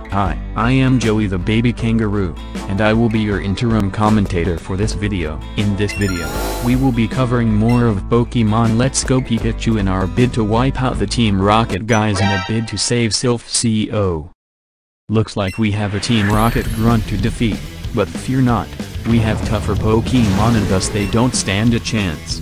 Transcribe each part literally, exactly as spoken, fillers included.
Hi, I am Joey the baby kangaroo, and I will be your interim commentator for this video. In this video, we will be covering more of Pokemon Let's Go Pikachu in our bid to wipe out the Team Rocket guys in a bid to save Silph Co. Looks like we have a Team Rocket grunt to defeat, but fear not, we have tougher Pokemon and thus they don't stand a chance.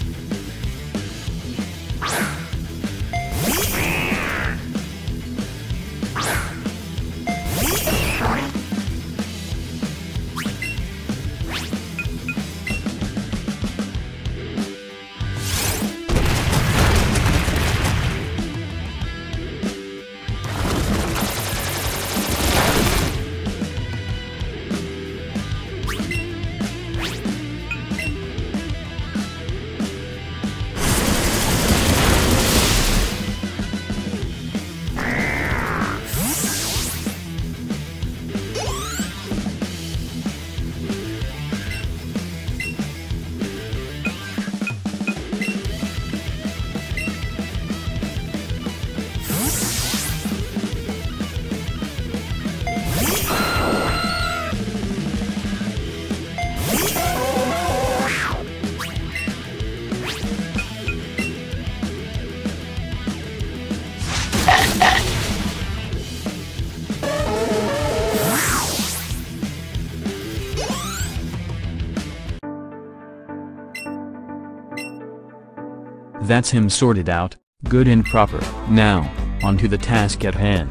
That's him sorted out, good and proper. Now, on to the task at hand.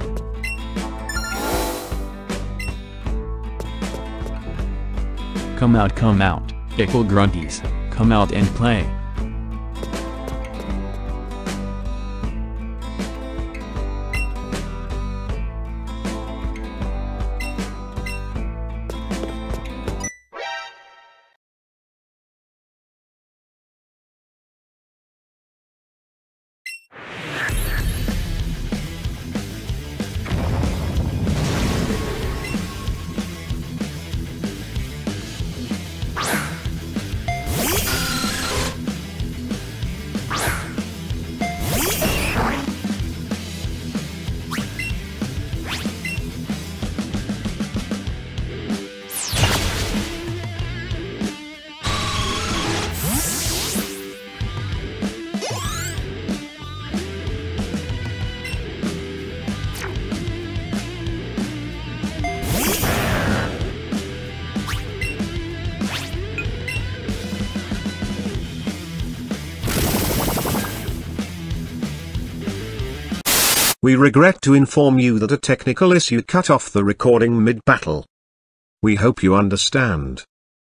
Come out, come out, ickle grunties, come out and play. We regret to inform you that a technical issue cut off the recording mid-battle. We hope you understand.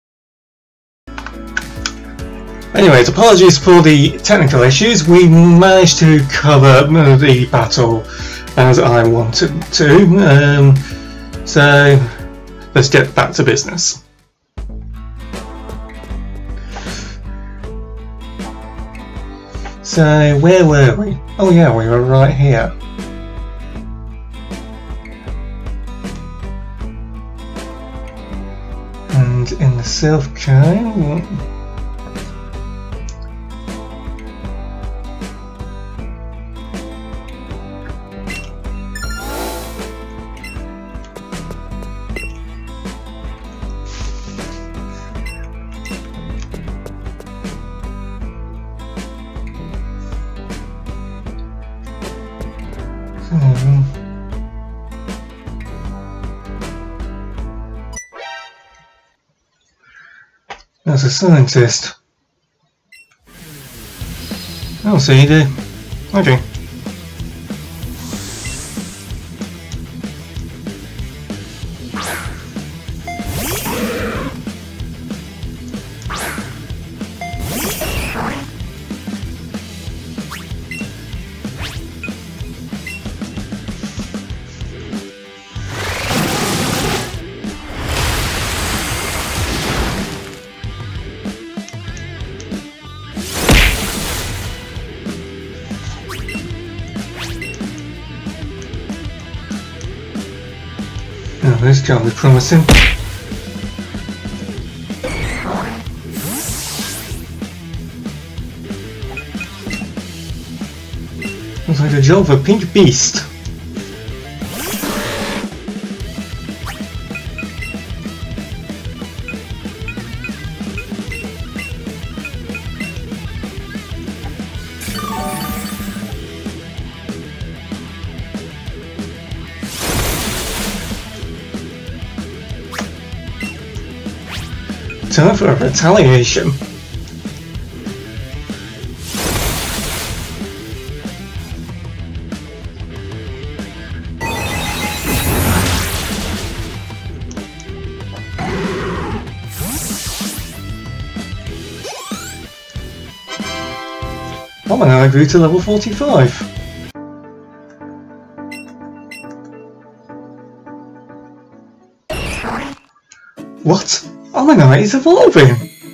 Anyways, apologies for the technical issues. We managed to cover the battle as I wanted to, um, so let's get back to business. So where were we? Oh yeah, we were right here. And in the Silph Co. Hmm. As a scientist. Oh, so you do. Okay. Oh, this can't be promising. Looks like a job for Pink Beast. time for a retaliation. Oh, and I grew to level forty-five. What? Omanite is evolving!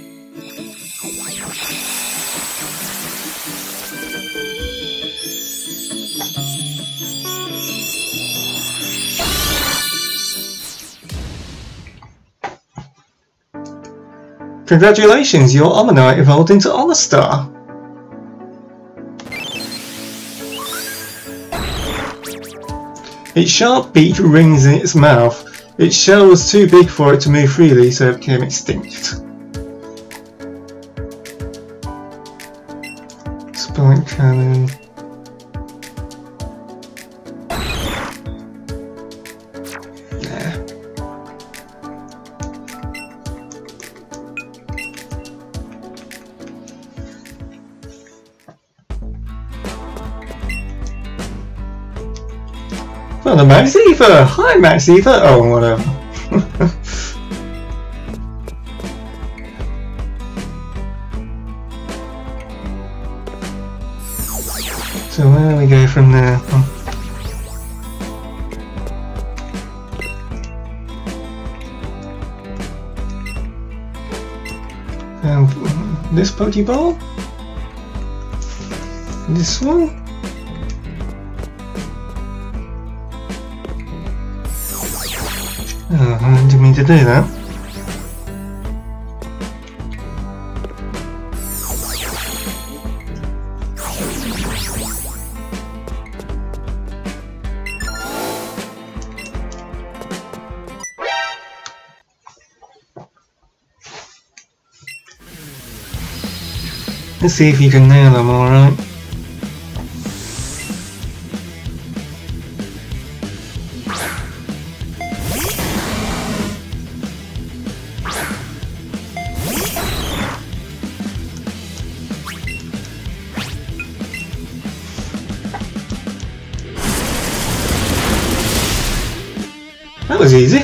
Congratulations, your Omanite evolved into Omastar! Its sharp beak rings in its mouth. Its shell was too big for it to move freely, so it became extinct. Spike cannon. Yeah. Well, the Max Ether! Hi, Max Ether! Oh, whatever. So, where do we go from there? Um, this Pokeball? This one? Oh, I didn't mean to do that. Let's see if you can nail them, alright? That was easy.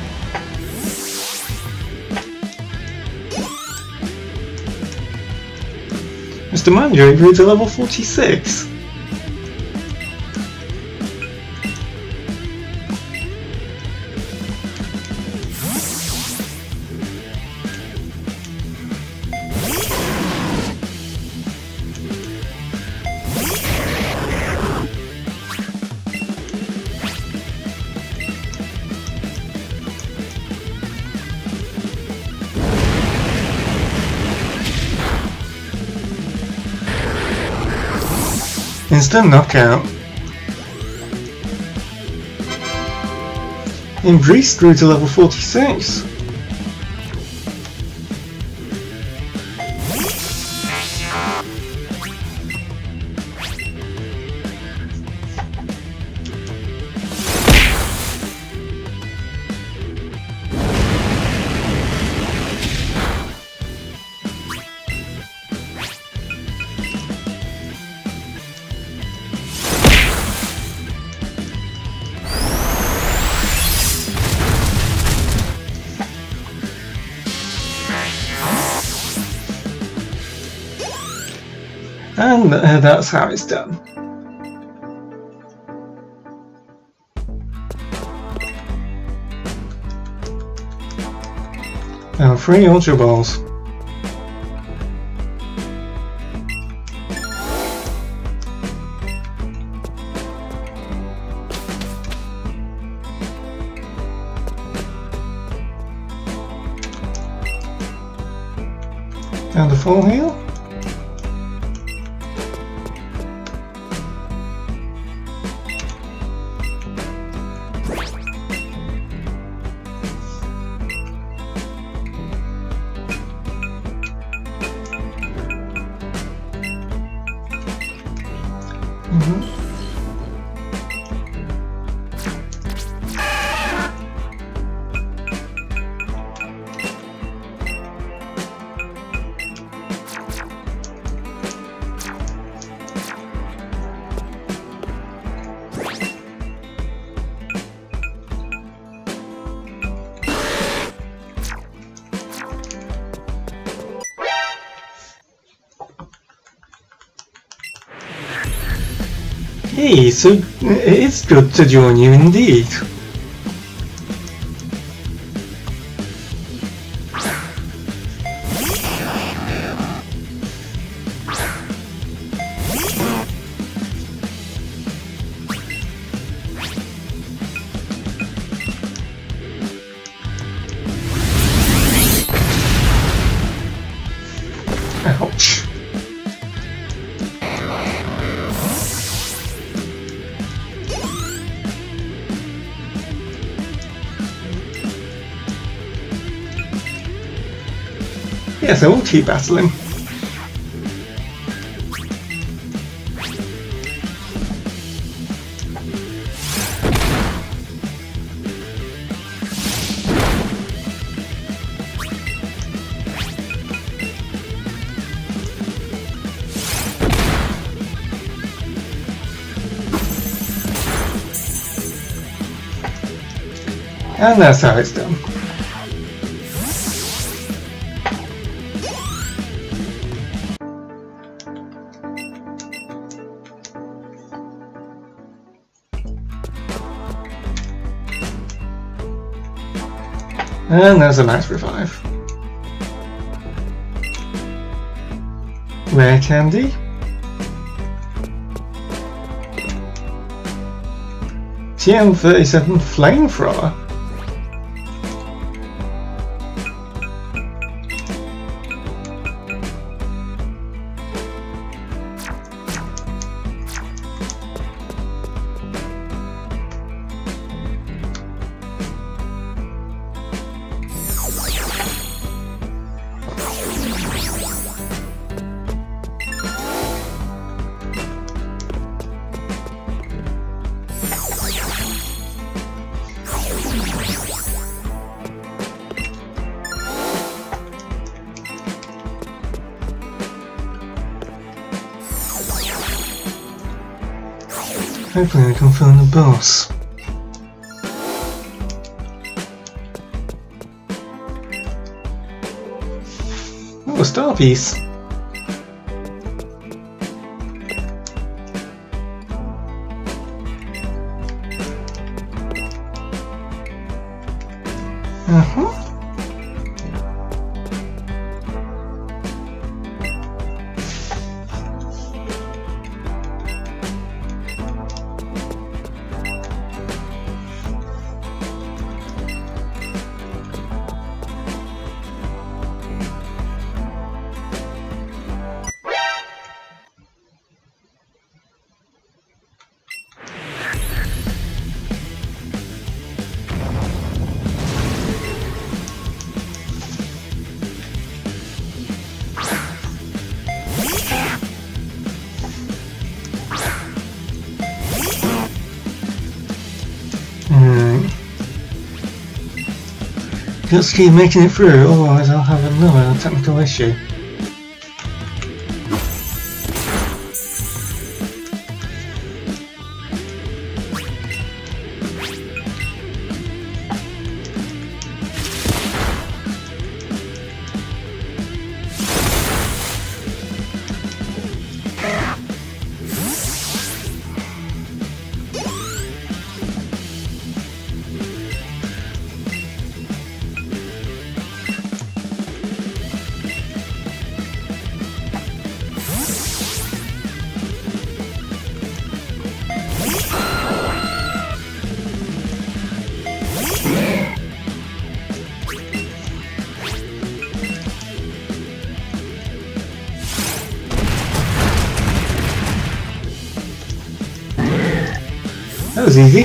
Mister Manager grew to level forty-six. Instant knockout. Embrace grew to level forty-six. And uh, that's how it's done. Now three Ultra Balls. And a full heal. see, so it is good to join you indeed. Ouch. Yes, I will keep battling. And that's how it's done. And there's a max revive. Rare candy. T M thirty-seven flamethrower. Hopefully I can find the boss. Oh, a star piece. Uh-huh. Just keep making it through, otherwise I'll have another technical issue. That was easy.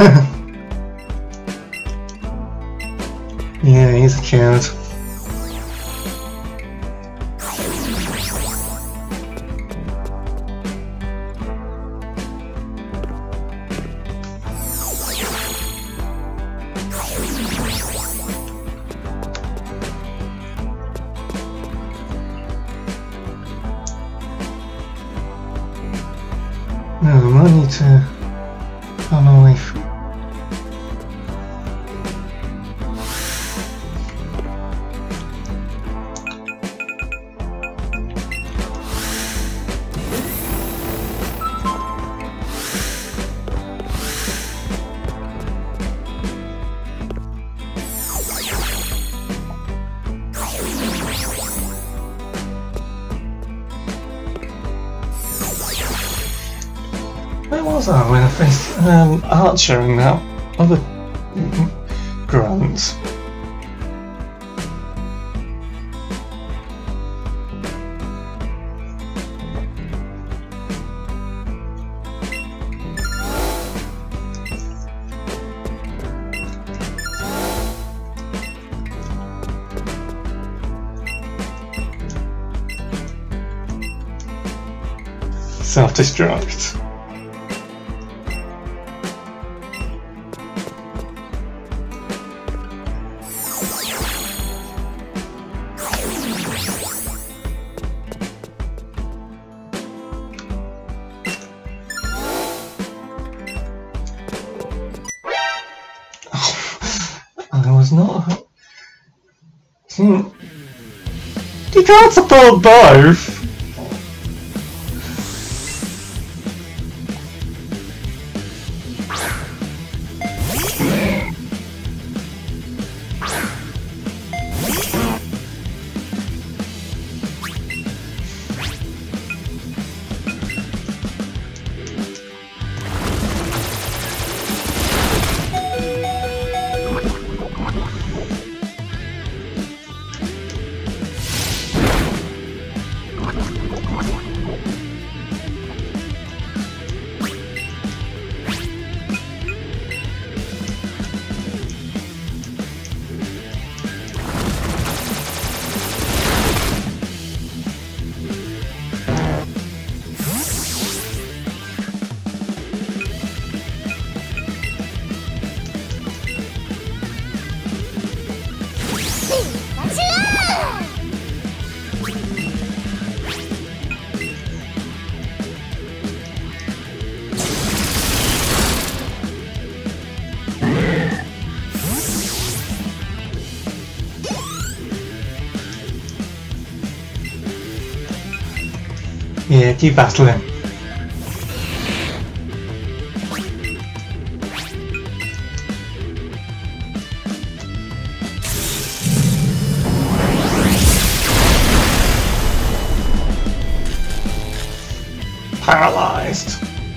Yeah, he's a coward. No, I might need to run away from. Where was I when I faced um, Archer in that other grunt? Self-destruct. I was not. Hmm. You can't support both. Yeah, keep battling. Paralyzed.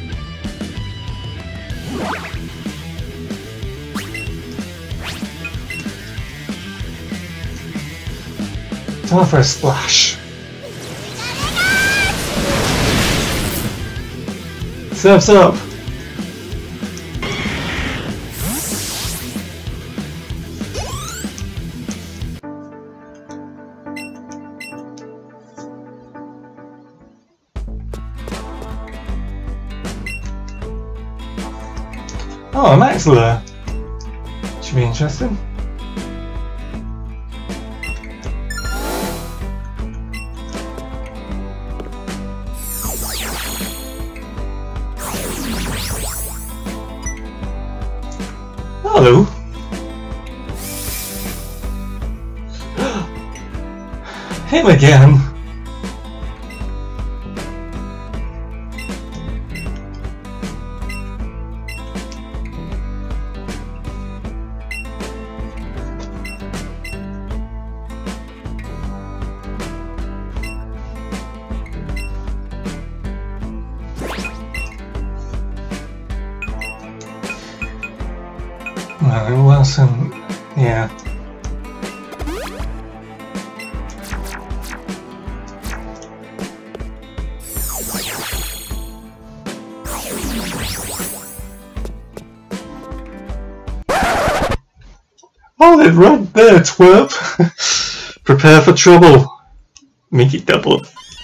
Time for a splash. Surf's up. Oh, a Maxilla. Should be interesting. Hello. Him again. Well, it wasn't, yeah. called it right there, twerp. Prepare for trouble. Make it double.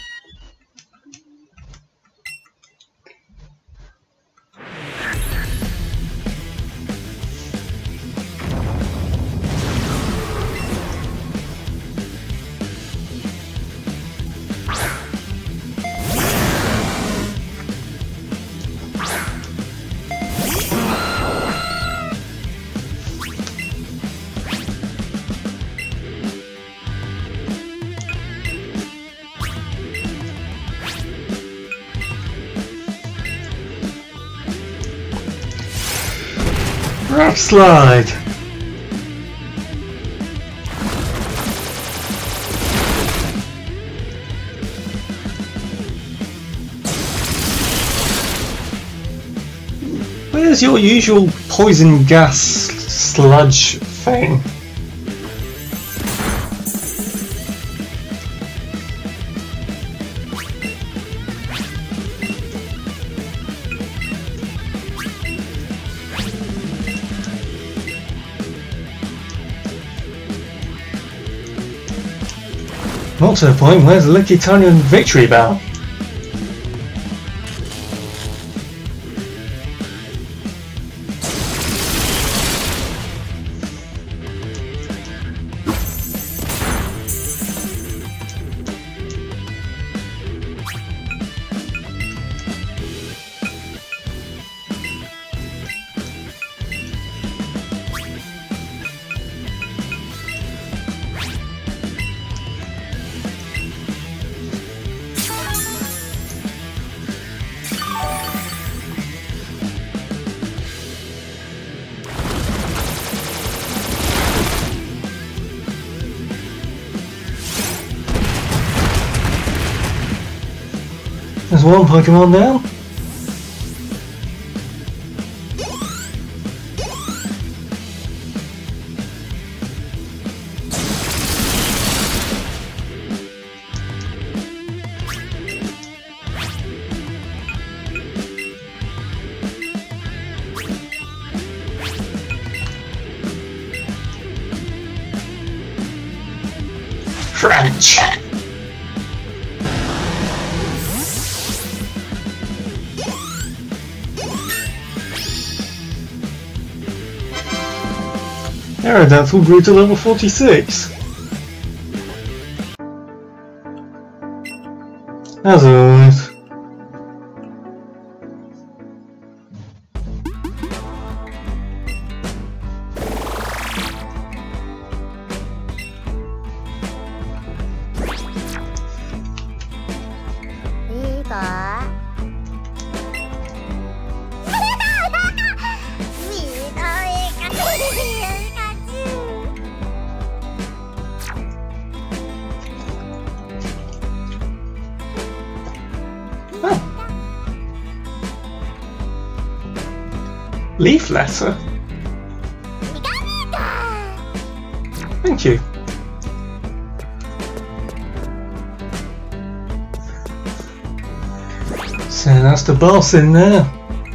Rock slide. Where's your usual poison gas sludge thing? More to the point, where's the Lickitung victory bell? There's one Pokemon down. Crunch! Aerodactyl grew to level forty-six. As always. Leaf letter? Thank you. So that's the boss in there.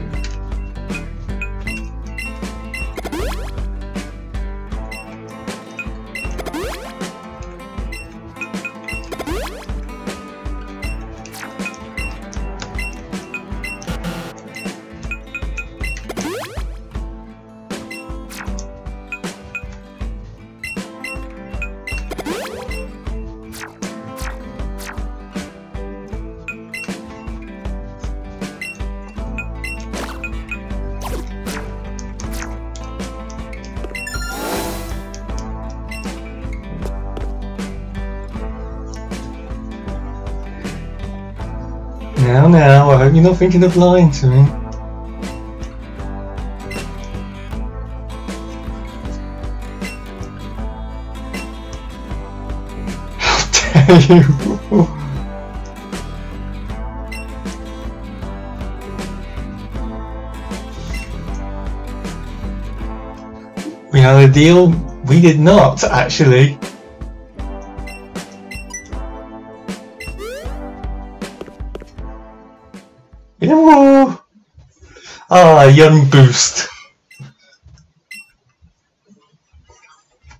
Now, now, I hope you're not thinking of lying to me. How dare you! We had a deal. We did not, actually. Ew. Ah, young boost.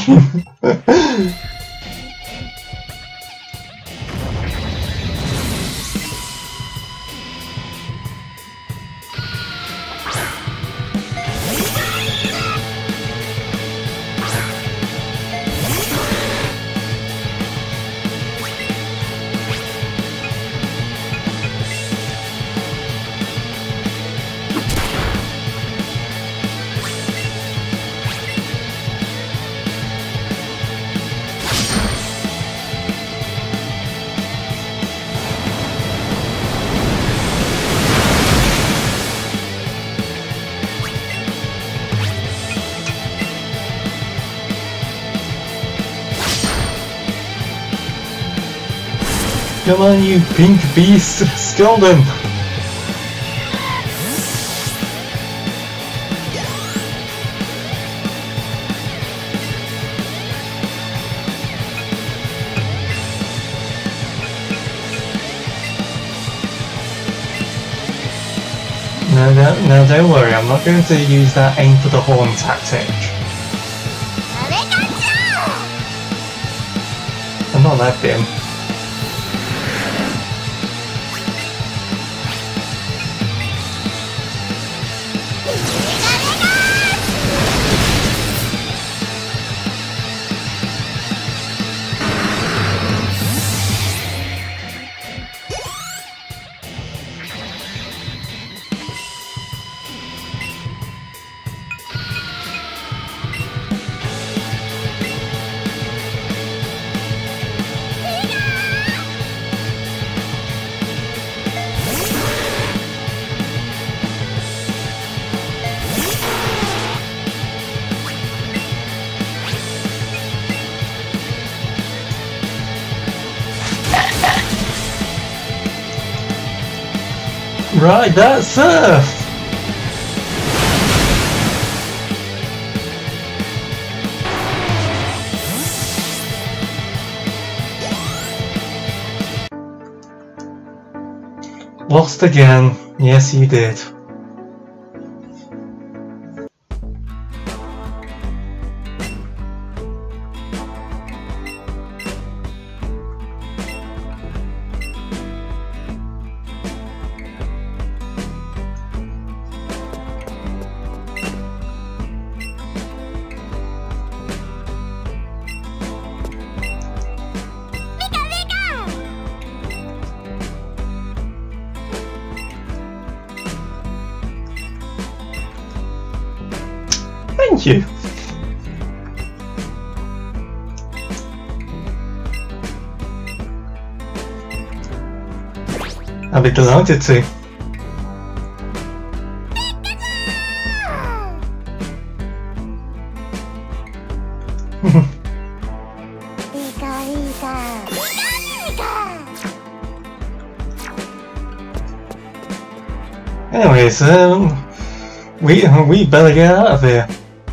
Come on, you pink beast, steal them! No, no, no, don't worry, I'm not going to use that aim for the horn tactic. I'm not that dim. Right, that's Silph! Lost again. Yes, you did. Thank you. I'll be delighted to. Anyways, um, we we better get out of here.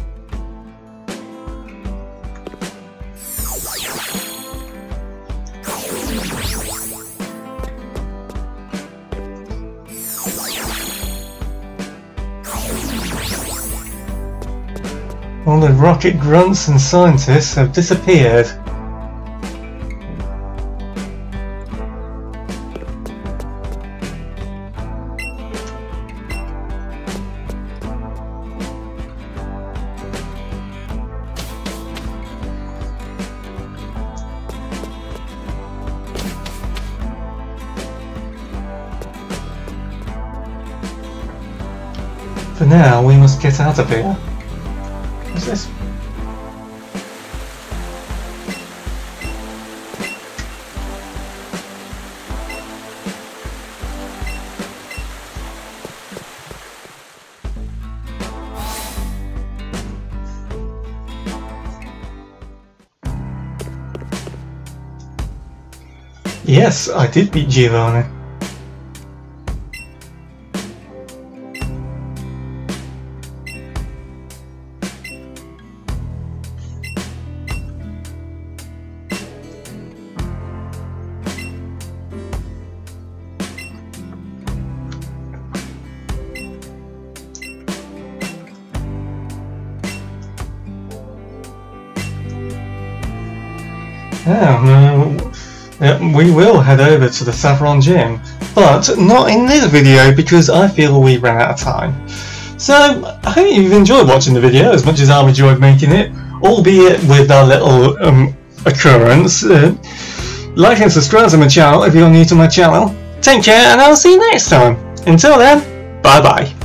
All the rocket grunts and scientists have disappeared. For now, we must get out of here. What's this? Yes, I did beat Giovanni. Yeah, uh, we will head over to the Saffron Gym, but not in this video because I feel we ran out of time. So, I hope you've enjoyed watching the video as much as I've enjoyed making it, albeit with that little um, occurrence. Uh, like and subscribe to my channel if you're new to my channel. Take care and I'll see you next time. Until then, bye bye.